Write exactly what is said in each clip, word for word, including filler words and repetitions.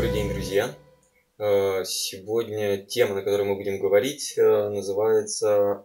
Добрый день, друзья! Сегодня тема, на которой мы будем говорить, называется...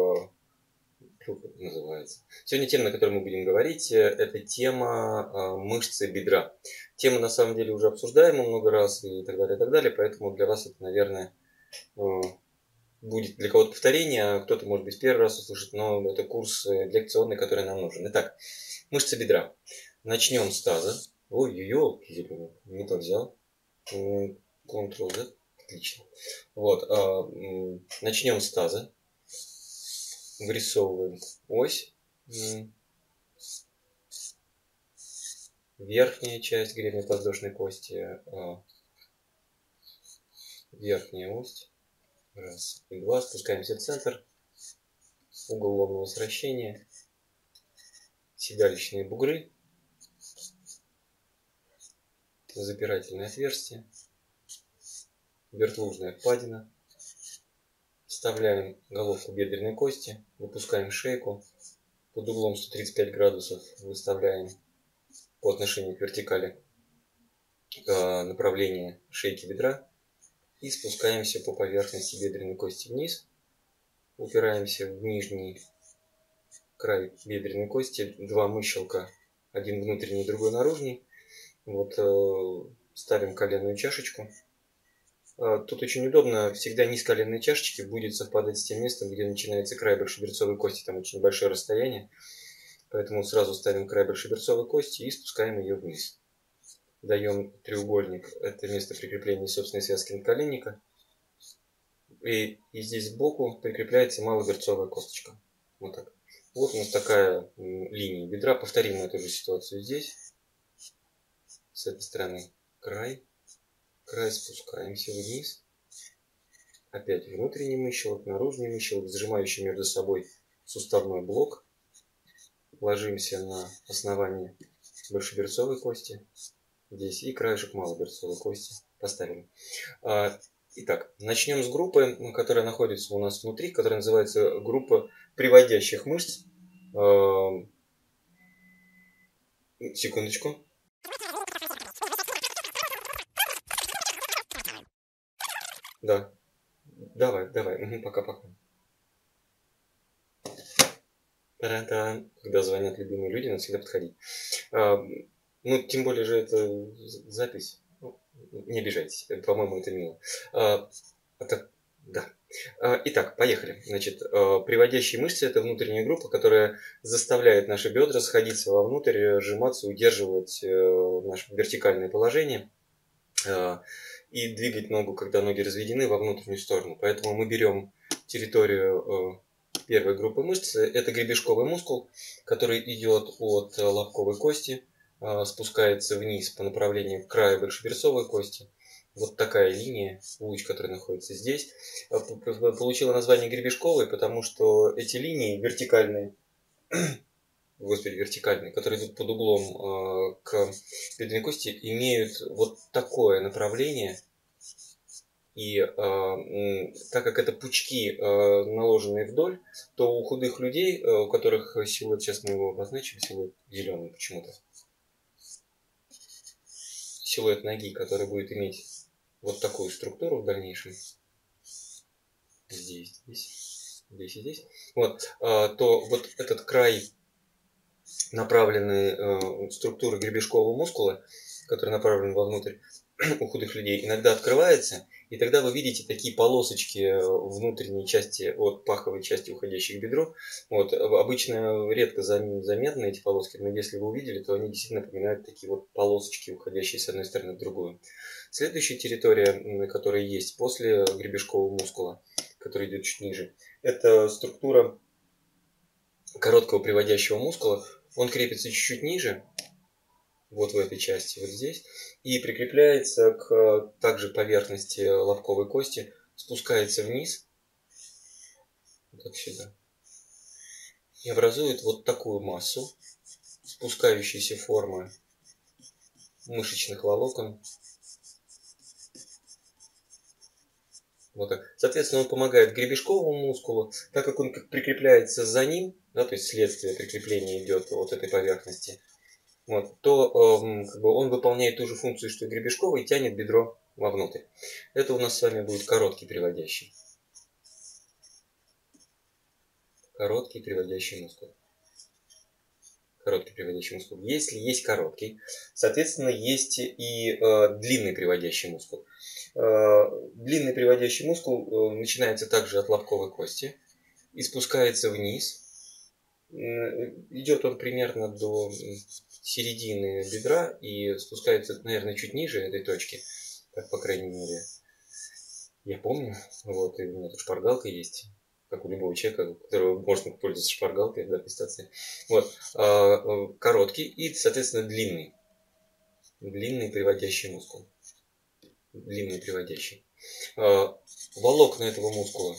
называется. Сегодня тема, на которой мы будем говорить, это тема мышцы бедра. Тема, на самом деле, уже обсуждаема много раз и так далее, и так далее, поэтому для вас это, наверное, будет для кого-то повторение, а кто-то, может быть, первый раз услышит, но это курс лекционный, который нам нужен. Итак, мышца бедра. Начнем с таза. Ой-ой-ой, зеленый, не то взял. контрол-Z. Отлично. Вот. Начнем с таза. Вырисовываем ось. Верхняя часть гребенно-подвздошной кости. Верхняя ось. Раз и два. Спускаемся в центр. Угол лобного сращения. Седалищные бугры. Запирательное отверстие. Вертлужная впадина. Вставляем головку бедренной кости. Выпускаем шейку. Под углом сто тридцать пять градусов выставляем по отношению к вертикали направление шейки бедра. И спускаемся по поверхности бедренной кости вниз. Упираемся в нижний край бедренной кости. Два мыщелка. Один внутренний, другой наружный. Вот, ставим коленную чашечку. Тут очень удобно, всегда низ коленной чашечки будет совпадать с тем местом, где начинается край большеберцовой кости. Там очень большое расстояние. Поэтому сразу ставим край большеберцовой кости и спускаем ее вниз. Даем треугольник. Это место прикрепления собственной связки надколенника. И, и здесь сбоку прикрепляется малоберцовая косточка. Вот так. Вот у нас такая линия бедра. Повторим эту же ситуацию здесь. С этой стороны край. Край, спускаемся вниз. Опять внутренний мыщелок, наружный мыщелок, сжимающий между собой суставной блок. Ложимся на основание большеберцовой кости. Здесь и краешек малоберцовой кости поставили. Итак, начнем с группы, которая находится у нас внутри, которая называется группа приводящих мышц. Секундочку. Да. Давай, давай. Пока-пока. Когда звонят любимые люди, надо всегда подходить. Ну, тем более же это запись. Не обижайтесь. По-моему, это мило. Это... Да. Итак, поехали. Значит, приводящие мышцы – это внутренняя группа, которая заставляет наши бедра сходиться вовнутрь, сжиматься, удерживать наше вертикальное положение и двигать ногу, когда ноги разведены, во внутреннюю сторону. Поэтому мы берем территорию первой группы мышц. Это гребешковый мускул, который идет от лобковой кости, спускается вниз по направлению к краю большеберцовой кости. Вот такая линия, луч, который находится здесь, получила название гребешковой, потому что эти линии вертикальные, господи, вертикальные, которые идут под углом к бедренной кости, имеют вот такое направление. И э, так как это пучки, э, наложенные вдоль, то у худых людей, э, у которых силуэт, сейчас мы его обозначим, силуэт зеленый почему-то, силуэт ноги, который будет иметь вот такую структуру в дальнейшем, здесь, здесь, здесь и здесь, вот, э, то вот этот край направленной э, структуры гребешкового мускула, который направлен вовнутрь, у худых людей иногда открывается, и тогда вы видите такие полосочки внутренней части от паховой части, уходящей к бедру. Вот, обычно редко заметны эти полоски, но если вы увидели, то они действительно напоминают такие вот полосочки, уходящие с одной стороны в другую. Следующая территория, которая есть после гребешкового мускула, который идет чуть ниже, это структура короткого приводящего мускула. Он крепится чуть-чуть ниже, вот в этой части, вот здесь, и прикрепляется к также поверхности лобковой кости, спускается вниз, вот так сюда, и образует вот такую массу, спускающейся формы мышечных волокон. Вот так. Соответственно, он помогает гребешковому мускулу, так как он прикрепляется за ним, да, то есть следствие прикрепления идет от этой поверхности. вот, то э, как бы он выполняет ту же функцию, что и гребешковый, и тянет бедро вовнутрь. Это у нас с вами будет короткий приводящий. Короткий приводящий мускул. Короткий приводящий мускул. Если есть короткий, соответственно, есть и э, длинный приводящий мускул. Э, длинный приводящий мускул э, начинается также от лобковой кости и спускается вниз. Э, идет он примерно до середины бедра и спускается, наверное, чуть ниже этой точки. Так, по крайней мере, я помню. Вот, и у меня тут шпаргалка есть, как у любого человека, у которого можно пользоваться шпаргалкой для аттестации. Вот, короткий и, соответственно, длинный. Длинный приводящий мускул. Длинный приводящий. Волокна этого мускула,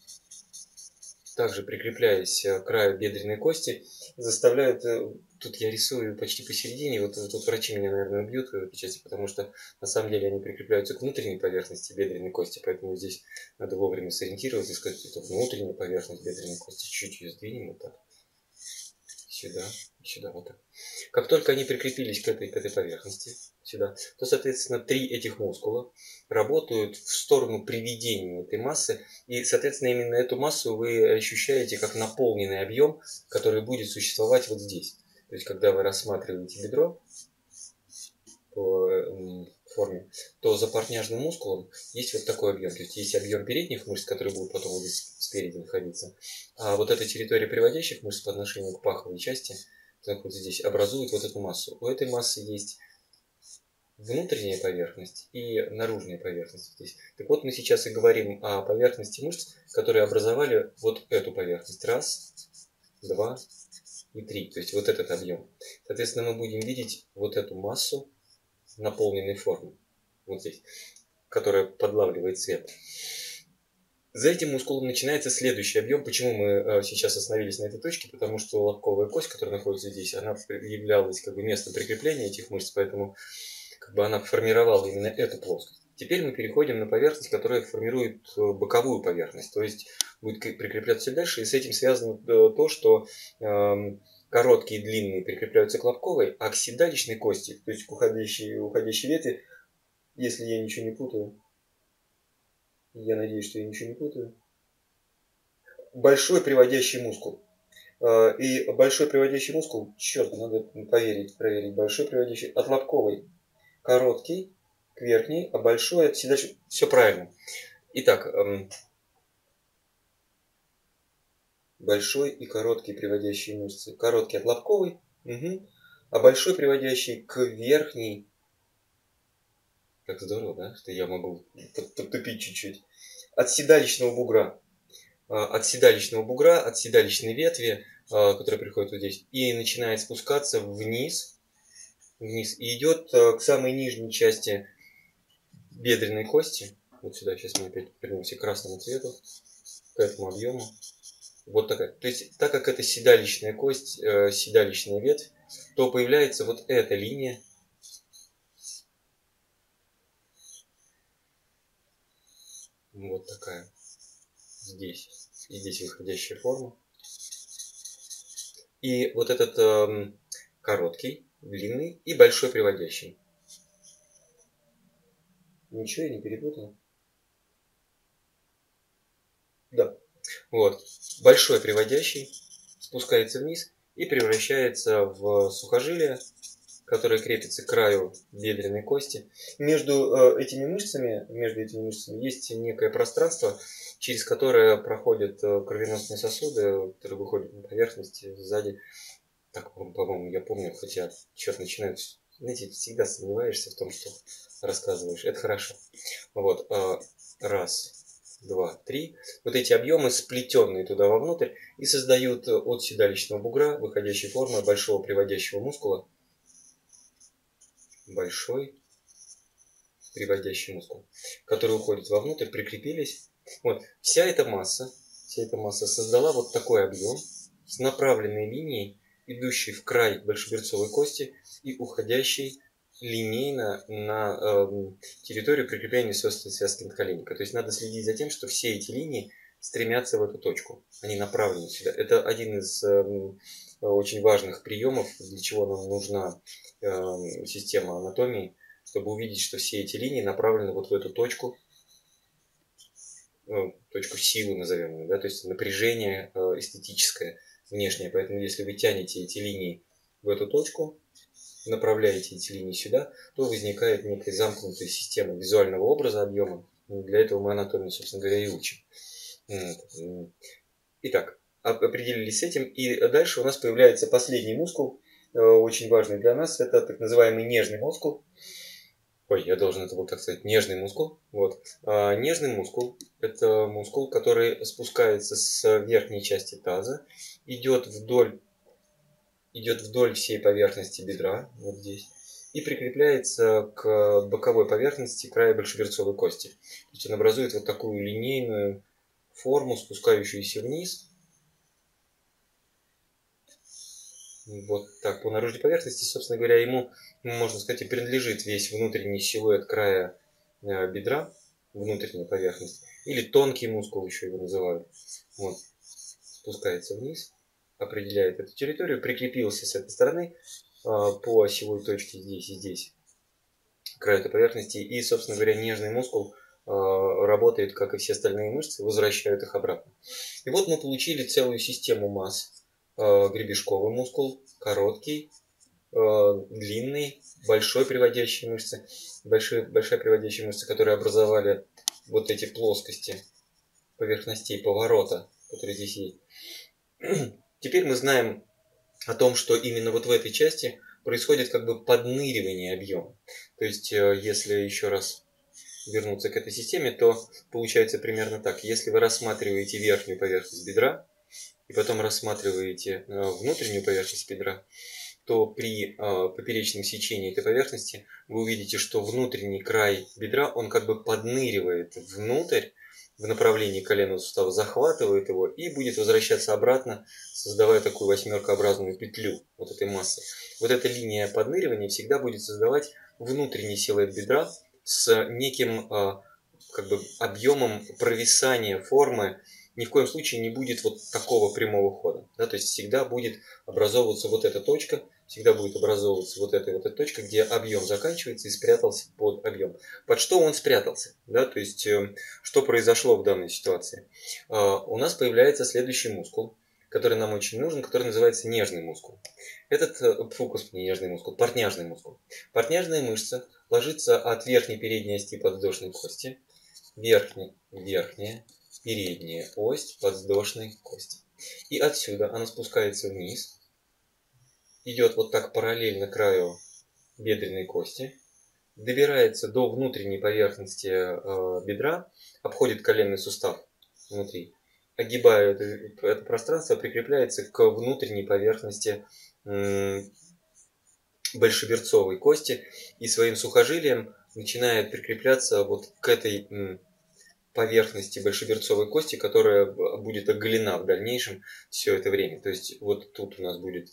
также прикрепляясь к краю бедренной кости, заставляют... Тут я рисую почти посередине, вот тут врачи меня, наверное, убьют в этой части, потому что на самом деле они прикрепляются к внутренней поверхности бедренной кости, поэтому здесь надо вовремя сориентироваться и сказать, это внутренняя поверхность бедренной кости, чуть ее сдвинем вот так, сюда, сюда, вот так. Как только они прикрепились к этой, к этой поверхности, сюда, то, соответственно, три этих мускула работают в сторону приведения этой массы, и, соответственно, именно эту массу вы ощущаете как наполненный объем, который будет существовать вот здесь. То есть, когда вы рассматриваете бедро по форме, то за портняжным мускулом есть вот такой объем. То есть, есть объем передних мышц, которые будут потом вот здесь спереди находиться. А вот эта территория приводящих мышц по отношению к паховой части, так вот здесь, образует вот эту массу. У этой массы есть внутренняя поверхность и наружная поверхность здесь. Так вот, мы сейчас и говорим о поверхности мышц, которые образовали вот эту поверхность. Раз, два и три. То есть вот этот объем. Соответственно, мы будем видеть вот эту массу наполненной формы. Вот здесь. Которая подлавливает свет. За этим мускулом начинается следующий объем. Почему мы сейчас остановились на этой точке? Потому что лобковая кость, которая находится здесь, она являлась как бы местом прикрепления этих мышц, поэтому как бы она формировала именно эту плоскость. Теперь мы переходим на поверхность, которая формирует боковую поверхность, то есть будет прикрепляться дальше, и с этим связано то, что э, короткие и длинные прикрепляются к лобковой, а к седалищной кости, то есть к уходящей, уходящей ветви, если я ничего не путаю, я надеюсь, что я ничего не путаю, большой приводящий мускул. И большой приводящий мускул, черт, надо поверить, проверить, большой приводящий от лобковой короткий к верхней, а большой от седалищной. Все правильно. Итак, эм, большой и короткий приводящие мышцы. Короткий от лобковой, угу, а большой приводящий к верхней. Как здорово, да, что я могу подтупить чуть-чуть. От седалищного бугра. От седалищного бугра, от седалищной ветви, которая приходит вот здесь, и начинает спускаться вниз, вниз, и идет к самой нижней части бедренной кости. Вот сюда сейчас мы опять вернемся к красному цвету, к этому объему. Вот такая. То есть, так как это седалищная кость, э, седалищная ветвь, то появляется вот эта линия. Вот такая. Здесь. И здесь выходящая форма. И вот этот э, короткий, длинный и большой приводящий. Ничего я не перепутал? Да. Вот. Большой приводящий спускается вниз и превращается в сухожилие, которое крепится к краю бедренной кости. Между э, этими мышцами, между этими мышцами есть некое пространство, через которое проходят э, кровеносные сосуды, которые выходят на поверхность сзади. Так, по-моему, я помню, хотя что-то начинает... Знаете, всегда сомневаешься в том, что рассказываешь. Это хорошо. Вот. Э, раз, два, три. Вот эти объемы, сплетенные туда вовнутрь, и создают от седалищного бугра выходящей формы большого приводящего мускула. Большой приводящий мускул, который уходит вовнутрь, прикрепились. Вот. Вся эта масса, вся эта масса создала вот такой объем с направленной линией, идущей в край большеберцовой кости и уходящей линейно на э, территорию прикрепления собственной связки надколенника. То есть надо следить за тем, что все эти линии стремятся в эту точку. Они направлены сюда. Это один из э, очень важных приемов, для чего нам нужна э, система анатомии, чтобы увидеть, что все эти линии направлены вот в эту точку, ну, точку силы назовем ее, да, то есть напряжение э, эстетическое, внешнее. Поэтому если вы тянете эти линии в эту точку, направляете эти линии сюда, то возникает некая замкнутая система визуального образа объема. И для этого мы анатомию, собственно говоря, и учим. Итак, определились с этим. И дальше у нас появляется последний мускул, очень важный для нас. Это так называемый нежный мускул. Ой, я должен это был так сказать, нежный мускул. Вот. А, нежный мускул – это мускул, который спускается с верхней части таза, идет вдоль, идет вдоль всей поверхности бедра, вот здесь, и прикрепляется к боковой поверхности края большеберцовой кости. То есть он образует вот такую линейную форму, спускающуюся вниз. Вот так, по наружной поверхности, собственно говоря, ему, можно сказать, и принадлежит весь внутренний силуэт края бедра, внутренняя поверхность, или тонкий мускул еще его называют. Вот. Спускается вниз, определяет эту территорию, прикрепился с этой стороны по осевой точке здесь и здесь, к краю этой поверхности, и, собственно говоря, нежный мускул работает, как и все остальные мышцы, возвращают их обратно. И вот мы получили целую систему масс. Гребешковый мускул, короткий, длинный, большой приводящие мышцы, большой, большая приводящая мышца, которые образовали вот эти плоскости поверхностей поворота, которые здесь есть. Теперь мы знаем о том, что именно вот в этой части происходит как бы подныривание объема. То есть, если еще раз вернуться к этой системе, то получается примерно так. Если вы рассматриваете верхнюю поверхность бедра, и потом рассматриваете внутреннюю поверхность бедра, то при поперечном сечении этой поверхности вы увидите, что внутренний край бедра, он как бы подныривает внутрь, в направлении коленного сустава, захватывает его и будет возвращаться обратно, создавая такую восьмеркообразную петлю вот этой массы. Вот эта линия подныривания всегда будет создавать внутренний силуэт бедра с неким как бы объемом провисания формы. Ни в коем случае не будет вот такого прямого хода. Да? То есть всегда будет образовываться вот эта точка, всегда будет образовываться вот эта вот эта точка, где объем заканчивается и спрятался под объем. Под что он спрятался? Да? То есть что произошло в данной ситуации? У нас появляется следующий мускул, который нам очень нужен, который называется нежный мускул. Этот, фу, господи, нежный мускул, портняжный мускул. Портняжная мышца ложится от верхней передней ости подвздошной кости, верхняя, верхняя, передняя ось подвздошной кости. И отсюда она спускается вниз, идет вот так параллельно краю бедренной кости, добирается до внутренней поверхности э, бедра, обходит коленный сустав внутри, огибая это, это пространство, прикрепляется к внутренней поверхности э, большеберцовой кости и своим сухожилием начинает прикрепляться вот к этой э, поверхности большеберцовой кости, которая будет оголена в дальнейшем все это время. То есть вот тут у нас будет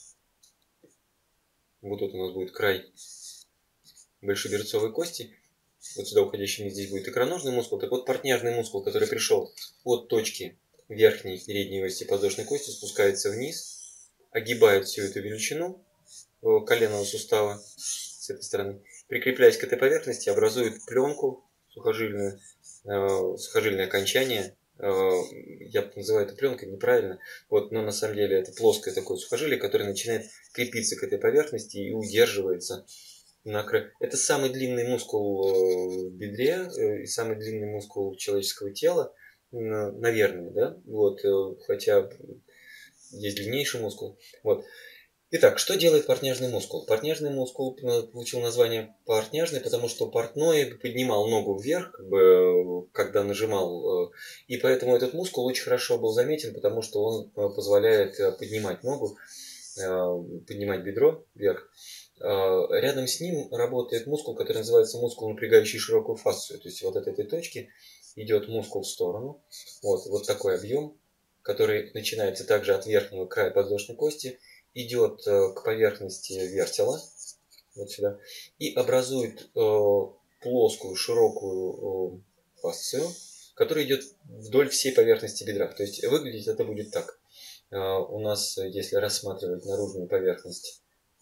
вот тут у нас будет край большеберцовой кости, вот сюда уходящий здесь будет икроножный мускул. Так вот, портняжный мускул, который пришел от точки верхней передней ости подвздошной кости, спускается вниз, огибает всю эту величину коленного сустава с этой стороны, прикрепляясь к этой поверхности, образует пленку сухожильную, э, сухожильное окончание. Э, я называю это пленкой неправильно, вот, но на самом деле это плоское такое сухожилие, которое начинает крепиться к этой поверхности и удерживается на краю. Это самый длинный мускул в бедре э, и самый длинный мускул человеческого тела, э, наверное, да, вот, э, хотя есть длиннейший мускул, вот. Итак, что делает портняжный мускул? Портняжный мускул получил название портняжный, потому что портной поднимал ногу вверх, как бы, когда нажимал, и поэтому этот мускул очень хорошо был заметен, потому что он позволяет поднимать ногу, поднимать бедро вверх. Рядом с ним работает мускул, который называется мускул, напрягающий широкую фасцию. То есть вот от этой точки идет мускул в сторону, вот, вот такой объем, который начинается также от верхнего края подвздошной кости, идет к поверхности вертела, вот сюда, и образует э, плоскую, широкую э, фасцию, которая идет вдоль всей поверхности бедра. То есть выглядеть это будет так. у нас, если рассматривать наружную поверхность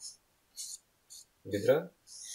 бедра,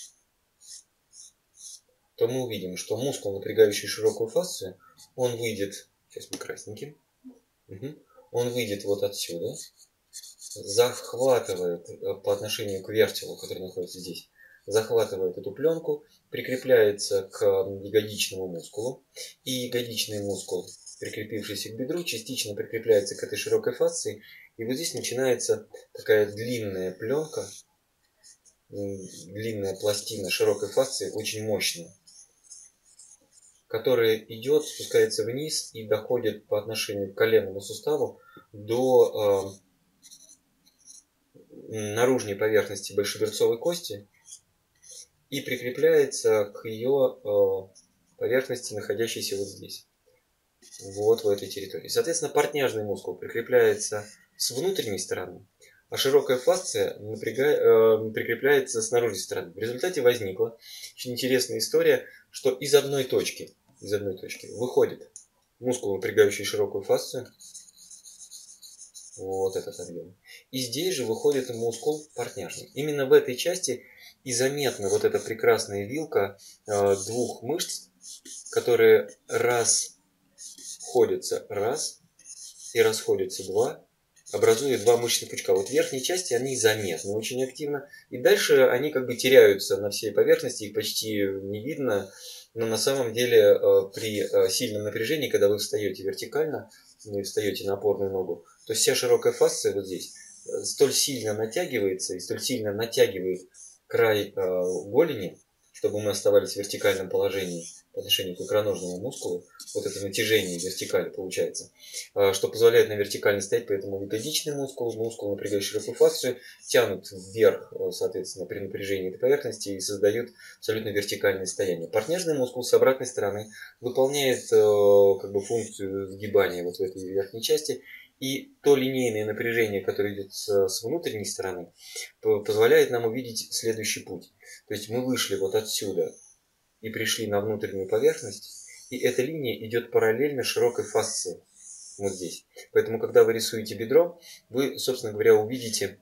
то мы увидим, что мускул, напрягающий широкую фасцию, он выйдет, сейчас мы красненьким, угу, он выйдет вот отсюда, захватывает по отношению к вертелу, который находится здесь, захватывает эту пленку, прикрепляется к ягодичному мускулу, и ягодичный мускул, прикрепившийся к бедру, частично прикрепляется к этой широкой фасции, и вот здесь начинается такая длинная пленка, длинная пластина широкой фасции, очень мощная, которая идет, спускается вниз и доходит по отношению к коленному суставу до э, наружной поверхности большеберцовой кости и прикрепляется к ее э, поверхности, находящейся вот здесь, вот в этой территории. Соответственно, партняжный мускул прикрепляется с внутренней стороны, а широкая фасция напрягает, э, прикрепляется с наружной стороны. В результате возникла очень интересная история, что из одной точки, из одной точки выходит мускул, напрягающий широкую фасцию, вот этот объем, и здесь же выходит мускул партняжный. Именно в этой части и заметна вот эта прекрасная вилка э, двух мышц, которые расходятся раз и расходятся два, образуя два мышечных пучка. Вот в верхней части они заметны очень активно, и дальше они как бы теряются на всей поверхности, их почти не видно, но на самом деле при сильном напряжении, когда вы встаете вертикально, и встаете на опорную ногу, то вся широкая фасция вот здесь столь сильно натягивается и столь сильно натягивает край голени, чтобы мы оставались в вертикальном положении по отношению к икроножному мускулу, вот это натяжение вертикали получается, что позволяет на вертикально стоять, поэтому ягодичный мускул, мускул, напрягающий широкую фасцию, тянут вверх, соответственно, при напряжении этой поверхности и создают абсолютно вертикальное состояние. Партняжный мускул с обратной стороны выполняет как бы функцию сгибания вот в этой верхней части, и то линейное напряжение, которое идет с внутренней стороны, позволяет нам увидеть следующий путь. То есть мы вышли вот отсюда и пришли на внутреннюю поверхность, и эта линия идет параллельно широкой фасции вот здесь. Поэтому, когда вы рисуете бедро, вы, собственно говоря, увидите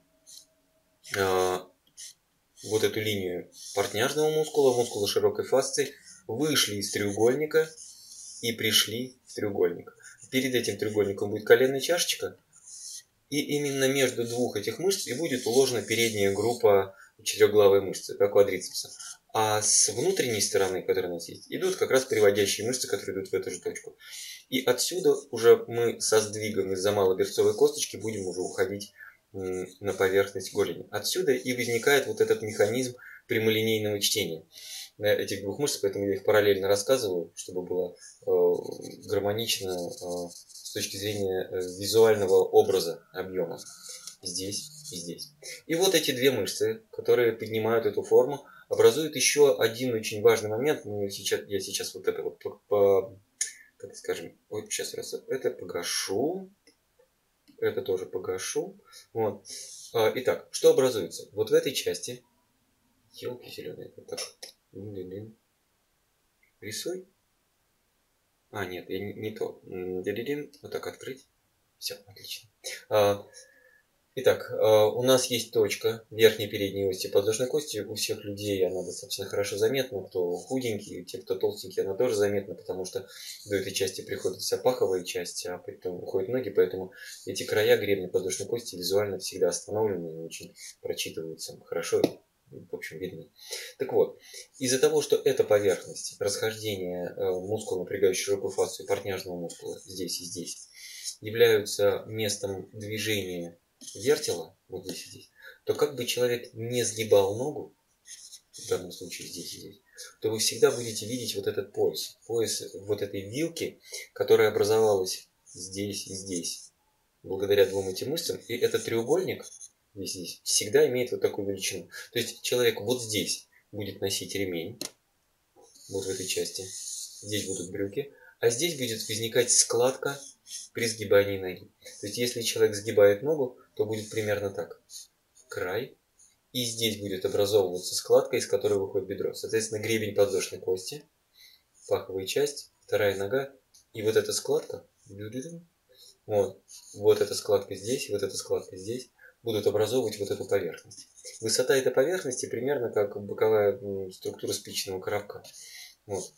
э, вот эту линию партняжного мускула, мускула широкой фасции, вышли из треугольника и пришли в треугольник. Перед этим треугольником будет коленная чашечка, и именно между двух этих мышц и будет уложена передняя группа четырехглавой мышцы, да, квадрицепса. А с внутренней стороны, которая у нас есть, идут как раз приводящие мышцы, которые идут в эту же точку. И отсюда уже мы со сдвигом из-за малоберцовой косточки будем уже уходить на поверхность голени. Отсюда и возникает вот этот механизм прямолинейного чтения этих двух мышц, поэтому я их параллельно рассказываю, чтобы было э, гармонично э, с точки зрения э, визуального образа объема здесь и здесь. И вот эти две мышцы, которые поднимают эту форму, образуют еще один очень важный момент. Мы сейчас, я сейчас вот это вот по, по, как скажем, вот сейчас раз это погашу, это тоже погашу. Вот. Итак, что образуется? Вот в этой части, елки зеленые, вот так. Рисуй. А, нет, я не, не то. Вот так открыть. Все, отлично. Итак, у нас есть точка верхней передней ости подвздошной кости. У всех людей она достаточно хорошо заметна. Кто худенький, те, кто толстенький, она тоже заметна, потому что до этой части приходит вся паховая часть, а потом уходят ноги. Поэтому эти края гребня подвздошной кости визуально всегда остановлены и очень прочитываются хорошо. В общем, видны. Так вот, из-за того, что эта поверхность расхождения мускула, напрягающего широкую фасцию, партняжного мускула здесь и здесь, являются местом движения вертела, вот здесь и здесь, то как бы человек не сгибал ногу, в данном случае здесь и здесь, то вы всегда будете видеть вот этот пояс, пояс вот этой вилки, которая образовалась здесь и здесь, благодаря двум этим мышцам, и этот треугольник здесь, здесь всегда имеет вот такую величину. То есть человек вот здесь будет носить ремень, вот в этой части, здесь будут брюки, а здесь будет возникать складка при сгибании ноги. То есть если человек сгибает ногу, то будет примерно так. Край. И здесь будет образовываться складка, из которой выходит бедро. Соответственно, гребень подвздошной кости, паховая часть, вторая нога. И вот эта складка Вот, вот эта складка здесь, вот эта складка здесь будут образовывать вот эту поверхность. Высота этой поверхности примерно как боковая структура спичечного коробка. Вот.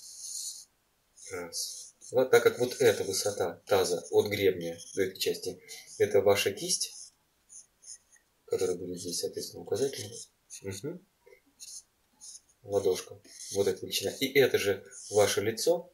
Раз. Вот, так как вот эта высота таза от гребня до этой части, это ваша кисть, которая будет здесь, соответственно, указательной. Угу. Ладошка. Вот эта величина. И это же ваше лицо.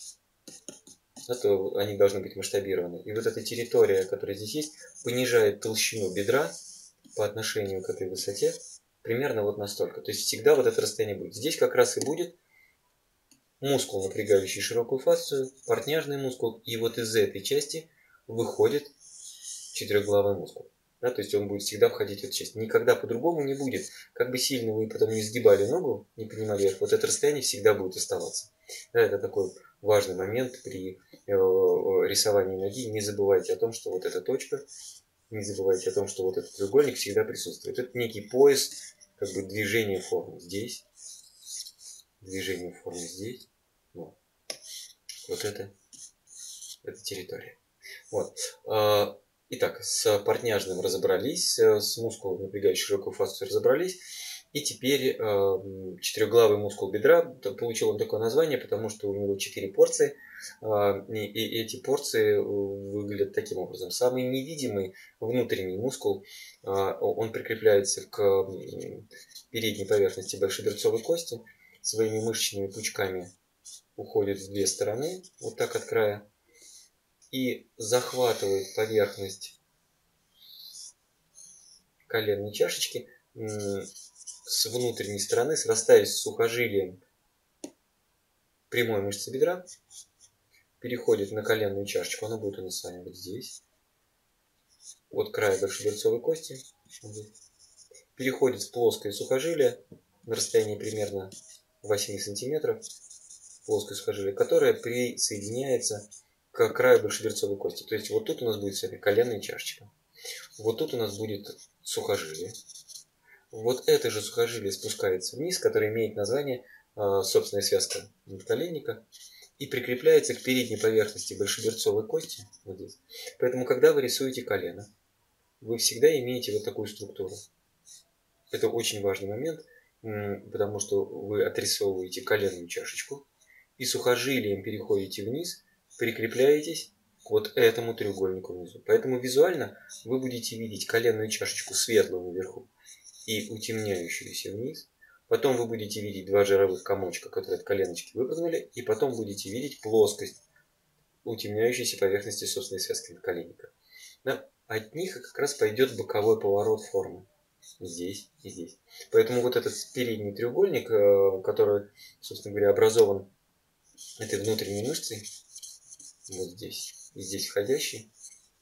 То они должны быть масштабированы. И вот эта территория, которая здесь есть, понижает толщину бедра по отношению к этой высоте примерно вот настолько. То есть всегда вот это расстояние будет. Здесь как раз и будет мускул, напрягающий широкую фасцию, портняжный мускул. И вот из этой части выходит четырехглавый мускул. Да, то есть он будет всегда входить в эту часть. Никогда по-другому не будет. Как бы сильно вы потом не сгибали ногу, не поднимали вверх, вот это расстояние всегда будет оставаться. Да, это такой важный момент при э, рисовании ноги. Не забывайте о том, что вот эта точка, не забывайте о том, что вот этот треугольник всегда присутствует. Это некий пояс, как бы движение формы здесь, движение формы здесь. Вот, вот это, это территория. Вот. Итак, с портняжным разобрались, с мускулом, напрягающим широкую фасцию, разобрались. И теперь э, четырехглавый мускул бедра, получил он такое название, потому что у него четыре порции. Э, и, и эти порции выглядят таким образом. Самый невидимый внутренний мускул, э, он прикрепляется к передней поверхности большеберцовой кости. Своими мышечными пучками уходит в две стороны, вот так от края. И захватывает поверхность коленной чашечки с внутренней стороны, срастаясь с сухожилием прямой мышцы бедра, переходит на коленную чашечку. Она будет у нас с вами вот здесь, от края большеберцовой кости, переходит в плоское сухожилие на расстоянии примерно восемь сантиметров, плоское сухожилие, которое присоединяется к краю большеберцовой кости. То есть вот тут у нас будет с вами коленная чашечка. Вот тут у нас будет сухожилие. Вот это же сухожилие спускается вниз, которое имеет название э, собственная связка надколенника и прикрепляется к передней поверхности большеберцовой кости. Вот здесь. Поэтому, когда вы рисуете колено, вы всегда имеете вот такую структуру. Это очень важный момент, потому что вы отрисовываете коленную чашечку и сухожилием переходите вниз, прикрепляетесь к вот этому треугольнику внизу. Поэтому визуально вы будете видеть коленную чашечку светлую наверху и утемняющуюся вниз. Потом вы будете видеть два жировых комочка, которые от коленочки выпрыгнули, и потом будете видеть плоскость утемняющейся поверхности собственной связки надколенника. Да? От них как раз пойдет боковой поворот формы. Здесь и здесь. Поэтому вот этот передний треугольник, который, собственно говоря, образован этой внутренней мышцей, вот здесь и здесь входящий,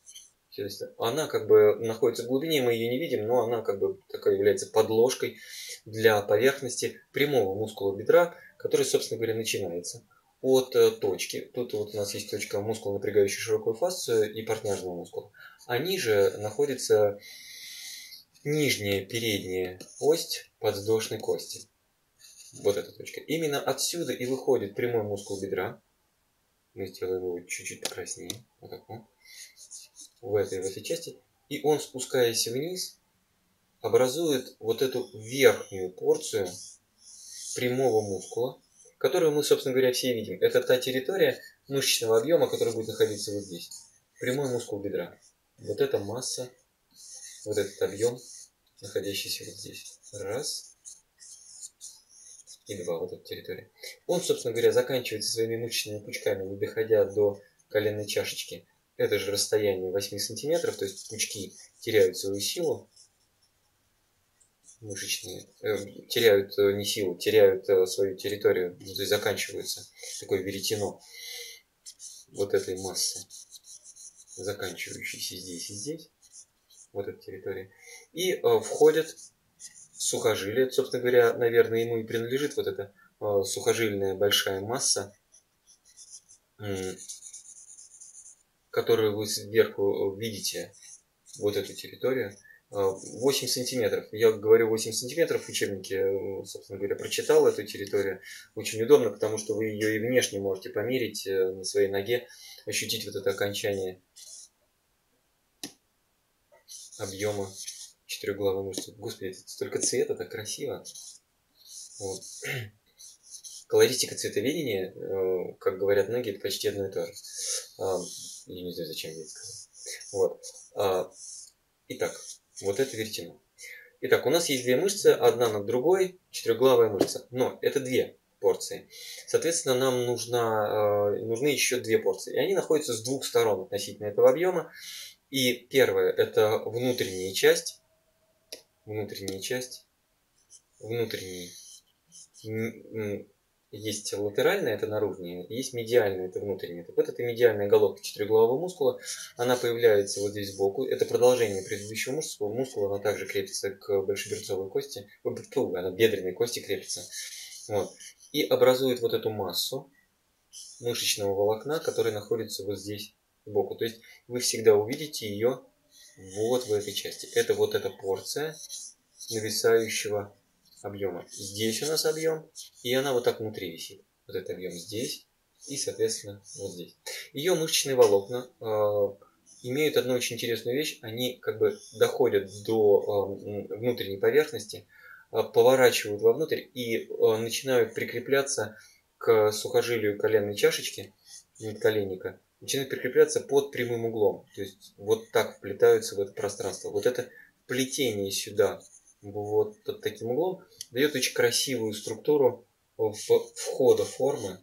она как бы находится в глубине, мы ее не видим, но она как бы такая является подложкой для поверхности прямого мускула бедра, который, собственно говоря, начинается от точки. Тут вот у нас есть точка мускула, напрягающий широкую фасцию, и портняжного мускула. А ниже находится нижняя передняя ось подвздошной кости. Вот эта точка. Именно отсюда и выходит прямой мускул бедра. Мы сделаем его чуть-чуть покраснее. Вот так вот. В этой, в этой части. И он, спускаясь вниз, образует вот эту верхнюю порцию прямого мускула, которую мы, собственно говоря, все видим. Это та территория мышечного объема, которая будет находиться вот здесь. Прямой мускул бедра. Вот эта масса, вот этот объем, находящийся вот здесь. Раз. И два, вот эта территория. Он, собственно говоря, заканчивается своими мышечными пучками, не доходя до коленной чашечки. Это же расстояние восемь сантиметров, то есть пучки теряют свою силу. Мышечные э, теряют э, не силу, теряют э, свою территорию, то есть заканчивается такое веретено вот этой массы, заканчивающейся здесь и здесь, вот эта территория. И э, входят сухожилия, собственно говоря, наверное, ему и принадлежит вот эта э, сухожильная большая масса, э, которую вы сверху видите, вот эту территорию. восемь сантиметров. Я говорю восемь сантиметров в учебнике, собственно говоря, прочитал эту территорию. Очень удобно, потому что вы ее и внешне можете померить на своей ноге, ощутить вот это окончание объема четырехглавой мышцы. Господи, это столько цвета, так красиво. Вот. Колористика цветоведения, как говорят многие, это почти одно и то же. Я не знаю, зачем я это сказал. Вот. Итак, вот это веретено. Итак, у нас есть две мышцы, одна над другой, четырехглавая мышца. Но это две порции. Соответственно, нам нужна, нужны еще две порции. И они находятся с двух сторон относительно этого объема. И первое, это внутренняя часть. Внутренняя часть. Внутренний. Есть латеральная, это наружная, есть медиальная, это внутренняя. Так вот, эта медиальная головка четырехглавого мускула, она появляется вот здесь сбоку. Это продолжение предыдущего мускула. Мускул, она также крепится к большеберцовой кости, она бедренной кости крепится. Вот. И образует вот эту массу мышечного волокна, который находится вот здесь сбоку. То есть вы всегда увидите ее вот в этой части. Это вот эта порция нависающего объема. Здесь у нас объем, и она вот так внутри висит. Вот этот объем здесь и, соответственно, вот здесь. Ее мышечные волокна э, имеют одну очень интересную вещь. Они как бы доходят до э, внутренней поверхности, э, поворачивают вовнутрь и э, начинают прикрепляться к сухожилию коленной чашечки, надколенника, начинают прикрепляться под прямым углом. То есть вот так вплетаются в это пространство. Вот это вплетение сюда вот под таким углом дает очень красивую структуру входа формы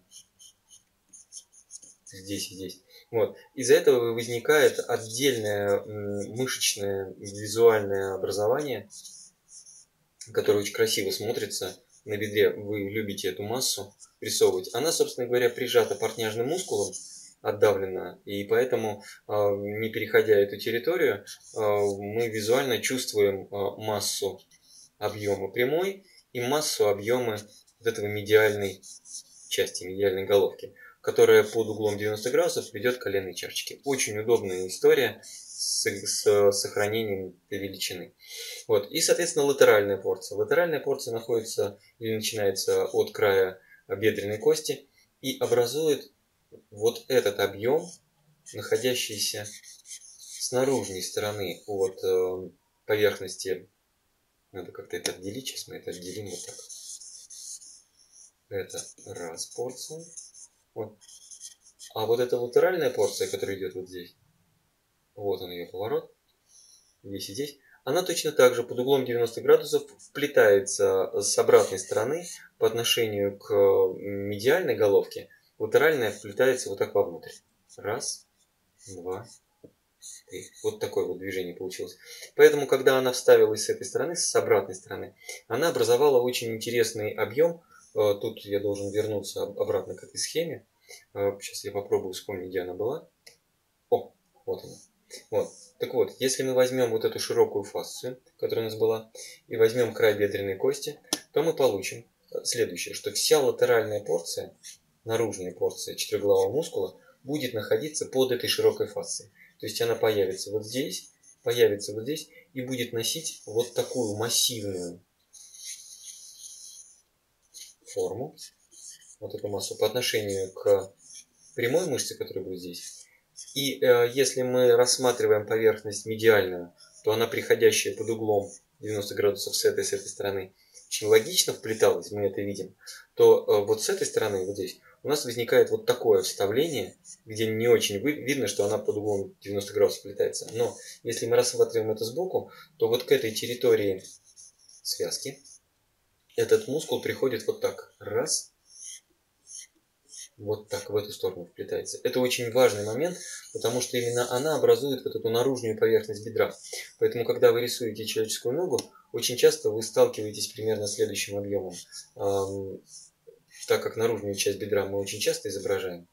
здесь и здесь. Вот. Из-за этого возникает отдельное мышечное визуальное образование, которое очень красиво смотрится на бедре. Вы любите эту массу рисовывать. Она, собственно говоря, прижата портняжным мускулом, отдавлена, и поэтому, не переходя эту территорию, мы визуально чувствуем массу объема прямой и массу объема вот этого медиальной части, медиальной головки, которая под углом девяносто градусов ведет к коленной чашечке. Очень удобная история с, с сохранением величины. Вот. И, соответственно, латеральная порция. Латеральная порция находится или начинается от края бедренной кости и образует вот этот объем, находящийся с наружной стороны от э, поверхности. Надо как-то это отделить. Сейчас мы это отделим вот так. Это раз порция. Вот. А вот эта латеральная порция, которая идет вот здесь, вот он ее поворот, здесь и здесь, она точно так же под углом девяносто градусов вплетается с обратной стороны по отношению к медиальной головке. Латеральная вплетается вот так вовнутрь. Раз, два, три. Вот такое вот движение получилось. Поэтому, когда она вставилась с этой стороны, с обратной стороны, она образовала очень интересный объем. Тут я должен вернуться обратно к этой схеме. Сейчас я попробую вспомнить, где она была. О, вот она. Вот. Так вот, если мы возьмем вот эту широкую фасцию, которая у нас была, и возьмем край бедренной кости, то мы получим следующее, что вся латеральная порция, наружная порция четырехглавого мускула, будет находиться под этой широкой фасцией. То есть она появится вот здесь, появится вот здесь и будет носить вот такую массивную форму, вот эту массу по отношению к прямой мышце, которая будет здесь. И э, если мы рассматриваем поверхность медиальную, то она, приходящая под углом девяносто градусов с этой, с этой стороны, очень логично вплеталась, мы это видим, то э, вот с этой стороны, вот здесь, у нас возникает вот такое вставление, где не очень видно, что она под углом девяносто градусов вплетается. Но если мы рассматриваем это сбоку, то вот к этой территории связки этот мускул приходит вот так. Раз. Вот так в эту сторону вплетается. Это очень важный момент, потому что именно она образует вот эту наружную поверхность бедра. Поэтому, когда вы рисуете человеческую ногу, очень часто вы сталкиваетесь примерно с следующим объемом. Эм, так как наружную часть бедра мы очень часто изображаем,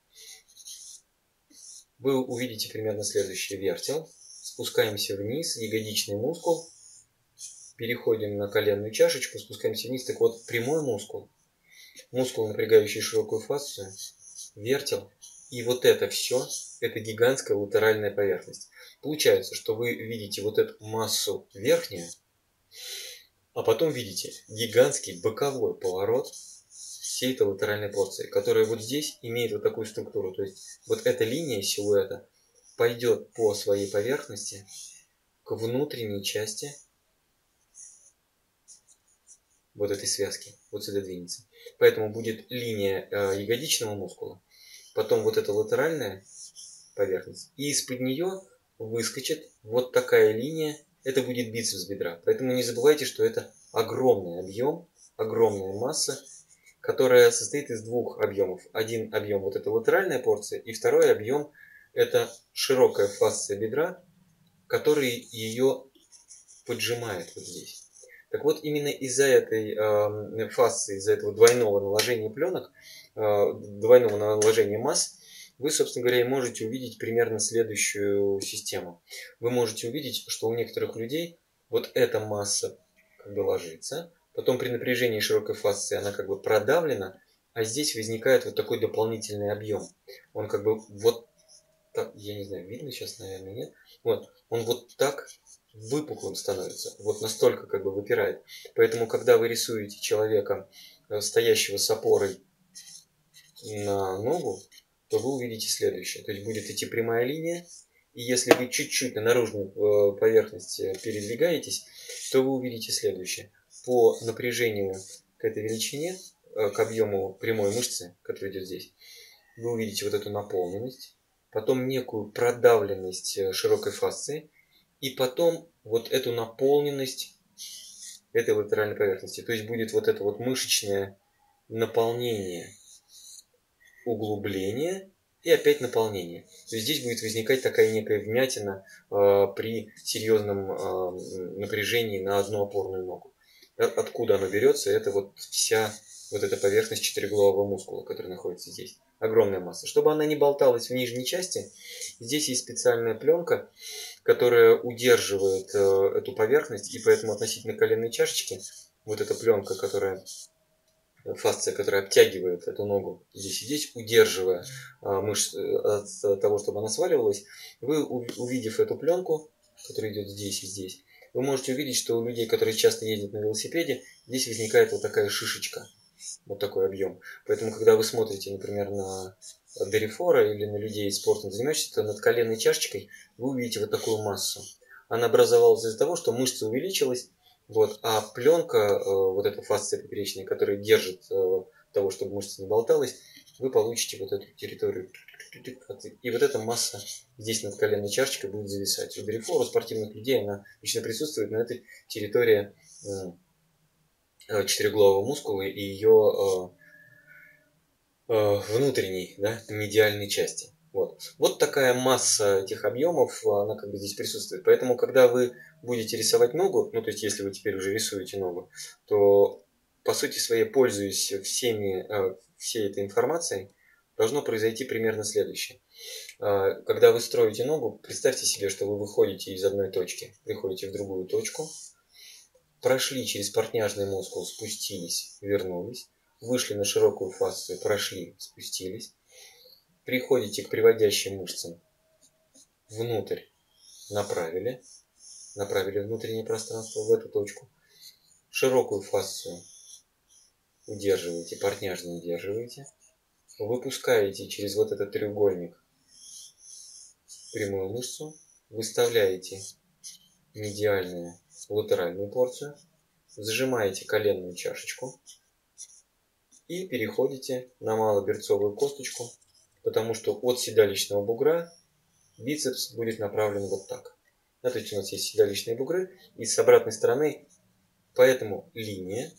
вы увидите примерно следующее. Вертел. Спускаемся вниз, ягодичный мускул. Переходим на коленную чашечку, спускаемся вниз. Так вот, прямой мускул. Мускул, напрягающий широкую фасцию, вертел, и вот это все, это гигантская латеральная поверхность. Получается, что вы видите вот эту массу верхнюю, а потом видите гигантский боковой поворот всей этой латеральной порции, которая вот здесь имеет вот такую структуру. То есть вот эта линия силуэта пойдет по своей поверхности к к внутренней части вот этой связки. Вот сюда двинется. Поэтому будет линия э, ягодичного мускула, потом вот эта латеральная поверхность, и из-под нее выскочит вот такая линия. Это будет бицепс бедра. Поэтому не забывайте, что это огромный объем, огромная масса, которая состоит из двух объемов. Один объем вот эта латеральная порция, и второй объем это широкая фасция бедра, который ее поджимает вот здесь. Так вот, именно из-за этой э, фасции, из-за этого двойного наложения пленок, э, двойного наложения масс, вы, собственно говоря, и можете увидеть примерно следующую систему. Вы можете увидеть, что у некоторых людей вот эта масса как бы ложится, потом при напряжении широкой фасции она как бы продавлена, а здесь возникает вот такой дополнительный объем. Он как бы вот так, я не знаю, видно сейчас, наверное, нет. Вот, он вот так выпуклым становится, вот настолько как бы выпирает. Поэтому, когда вы рисуете человека, стоящего с опорой на ногу, то вы увидите следующее. То есть будет идти прямая линия, и если вы чуть-чуть на наружную поверхность передвигаетесь, то вы увидите следующее. По напряжению к этой величине, к объему прямой мышцы, которая идет здесь, вы увидите вот эту наполненность, потом некую продавленность широкой фасции, и потом вот эту наполненность этой латеральной поверхности. То есть будет вот это вот мышечное наполнение, углубление и опять наполнение. То есть здесь будет возникать такая некая вмятина э, при серьезном э, напряжении на одну опорную ногу. Откуда оно берется? Это вот вся вот эта поверхность четырехглавого мускула, который находится здесь. Огромная масса. Чтобы она не болталась в нижней части, здесь есть специальная пленка, которая удерживает э, эту поверхность, и поэтому относительно коленной чашечки вот эта пленка, которая фасция, которая обтягивает эту ногу здесь и здесь, удерживая э, мышцы от того, чтобы она сваливалась, вы, увидев эту пленку, которая идет здесь и здесь, вы можете увидеть, что у людей, которые часто ездят на велосипеде, здесь возникает вот такая шишечка, вот такой объем. Поэтому, когда вы смотрите, например, на Дерифора или на людей спортом занимающихся, то над коленной чашечкой вы увидите вот такую массу. Она образовалась из-за того, что мышца увеличилась, вот, а пленка, вот эта фасция поперечная, которая держит того, чтобы мышца не болталась, вы получите вот эту территорию. И вот эта масса здесь над коленной чашечкой будет зависать. У Дерифора, у спортивных людей она обычно присутствует, но это территория четырехглавого мускула и ее внутренней, да, медиальной части. Вот. Вот такая масса этих объемов, она как бы здесь присутствует. Поэтому, когда вы будете рисовать ногу, ну, то есть, если вы теперь уже рисуете ногу, то, по сути своей, пользуясь всеми, всей этой информацией, должно произойти примерно следующее. Когда вы строите ногу, представьте себе, что вы выходите из одной точки, приходите в другую точку, прошли через портняжный мускул, спустились, вернулись, вышли на широкую фасцию, прошли, спустились, приходите к приводящим мышцам, внутрь направили, направили внутреннее пространство в эту точку, широкую фасцию удерживаете, портняжно удерживаете, выпускаете через вот этот треугольник прямую мышцу, выставляете медиальную латеральную порцию, зажимаете коленную чашечку и переходите на малоберцовую косточку, потому что от седалищного бугра бицепс будет направлен вот так. Да, то есть у нас есть седалищные бугры, и с обратной стороны, поэтому линия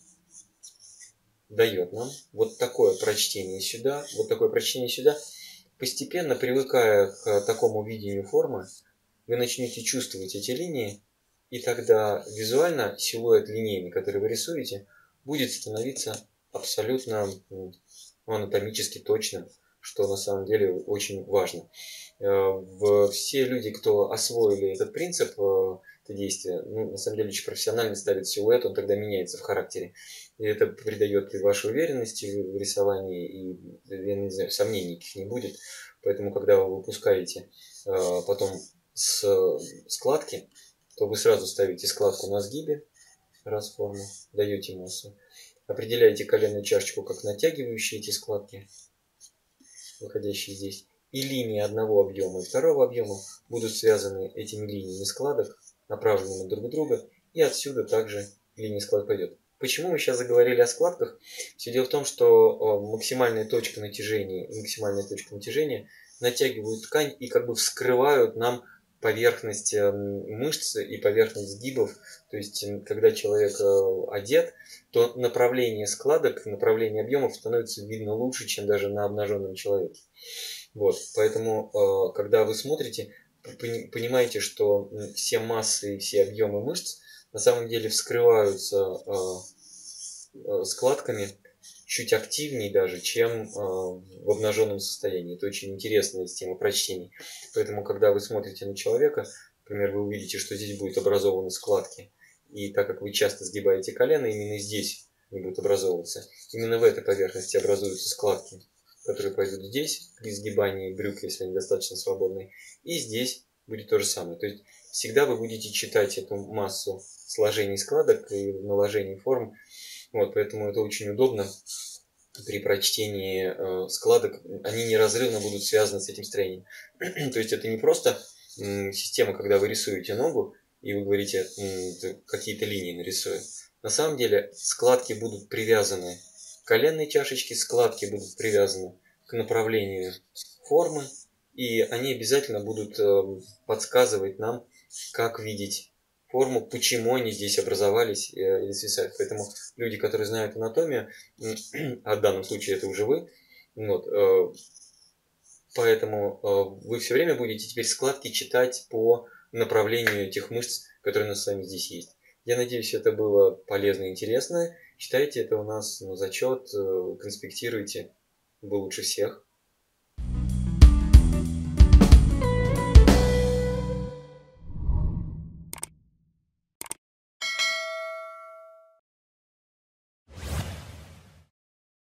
дает нам вот такое прочтение сюда, вот такое прочтение сюда. Постепенно, привыкая к такому видению формы, вы начнете чувствовать эти линии, и тогда визуально силуэт линейный, который вы рисуете, будет становиться абсолютно ну, анатомически точным, что на самом деле очень важно. Все люди, кто освоили этот принцип, это действие, ну, на самом деле очень профессионально ставит силуэт, он тогда меняется в характере. И это придает и вашей уверенности в рисовании, и, я не знаю, сомнений никаких не будет. Поэтому, когда вы выпускаете потом с складки, то вы сразу ставите складку на сгибе, раз форму, даете массу. Определяете коленную чашечку как натягивающие эти складки, выходящие здесь. И линии одного объема и второго объема будут связаны этими линиями складок направленными друг в друга, и отсюда также линия складок пойдет. Почему мы сейчас заговорили о складках? Все дело в том, что максимальная точка натяжения и максимальная точка натяжения натягивают ткань и как бы вскрывают нам поверхность мышцы и поверхность сгибов. То есть, когда человек одет, то направление складок, направление объемов становится видно лучше, чем даже на обнаженном человеке. Вот, поэтому, когда вы смотрите, понимаете, что все массы и все объемы мышц на самом деле вскрываются складками чуть активнее даже, чем в обнаженном состоянии. Это очень интересная система прочтений. Поэтому, когда вы смотрите на человека, например, вы увидите, что здесь будут образованы складки. И так как вы часто сгибаете колено, именно здесь они будут образовываться. Именно в этой поверхности образуются складки, которые пойдут здесь, при сгибании брюк, если они достаточно свободные. И здесь будет то же самое. То есть всегда вы будете читать эту массу сложений складок и наложений форм. Вот, поэтому это очень удобно при прочтении э, складок. Они неразрывно будут связаны с этим строением. То есть это не просто м, система, когда вы рисуете ногу, и вы говорите, какие-то линии нарисую. На самом деле складки будут привязаны к коленной чашечке, складки будут привязаны к направлению формы, и они обязательно будут э, подсказывать нам, как видеть форму, почему они здесь образовались э, или свисают. Поэтому люди, которые знают анатомию, а в данном случае это уже вы, вот, э, поэтому э, вы все время будете теперь складки читать по направлению тех мышц, которые у нас с вами здесь есть. Я надеюсь, это было полезно и интересно. Читайте это у нас на зачет, э, конспектируйте, вы лучше всех.